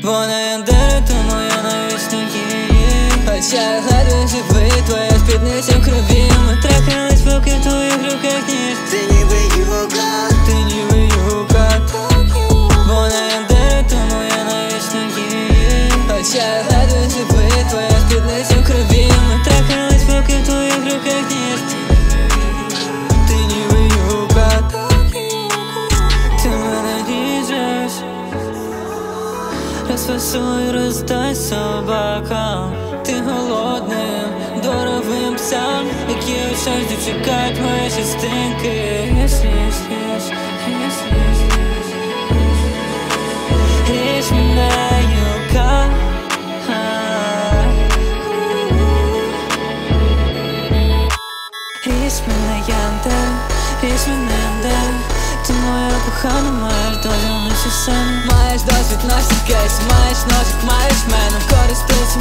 Вона Яндере, тому я навічно її. Хоча ледве живий, твоя спідниця в крові. Ми трахались, поки в твоїх руках ніж. Ти ніби Юка, ти ніби Юка Такіоко. Вона Яндере, тому я навічно її. Хоча ледве живий, твоя спідниця в крові. Ми трахались, поки в твоїх руках ніж. Ти ніби Юка Такіоко. Ти мене ріжеш. Розфасуй, роздай собакам. Ти голодним, дворовим псам, які у шахті чекають мої частинки. Ріж мене, Юка. Ріж мене, Яндере, ріж мене, Яндере. Ти моя кохана, маєш дозвіл на цю сцену. Маєш досвід на кейс, маєш ножик, маєш мене. Користуйся